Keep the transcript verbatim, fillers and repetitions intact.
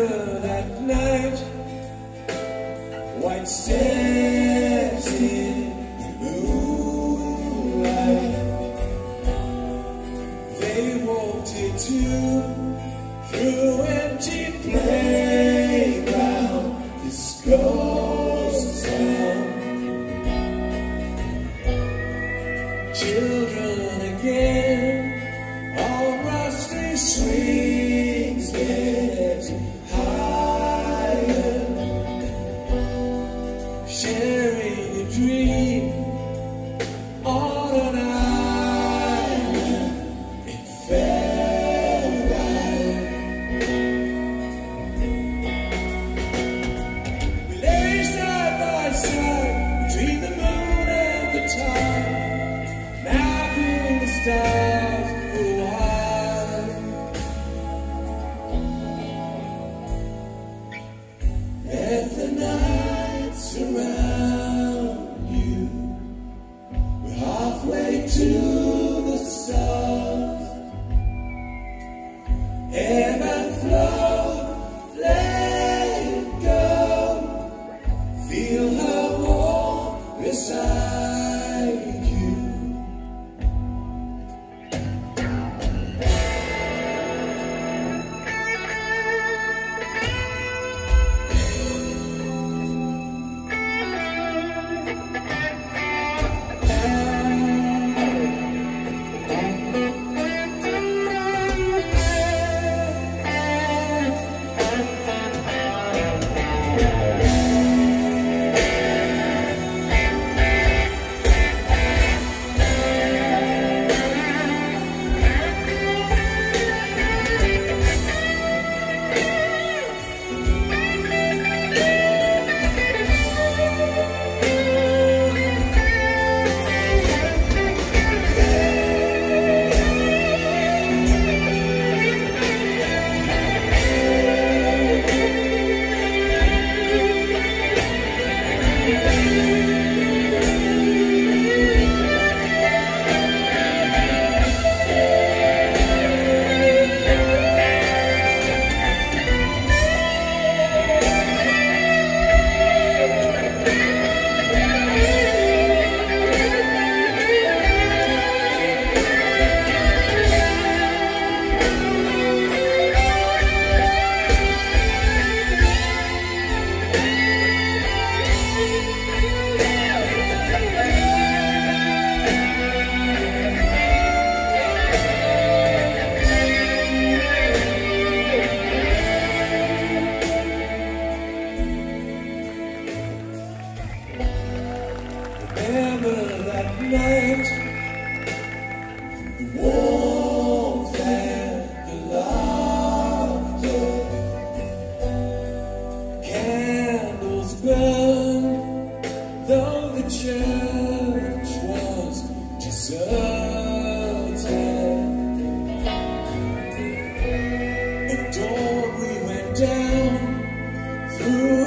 Remember that night, white steps in the moonlight. They walked into through empty playground, this ghost town. Children again on rusty swings, getting higher, sharing a dream on an island. It felt right. We lay side by side between the moon and the tide, mapping the stars for a while. Let the night surround you. We're halfway to the stars. Ebb and flow, let it go. Feel her warmth beside you. Remember that night, the warmth and the laughter. Candles burned, though the church was deserted. At dawn we went down through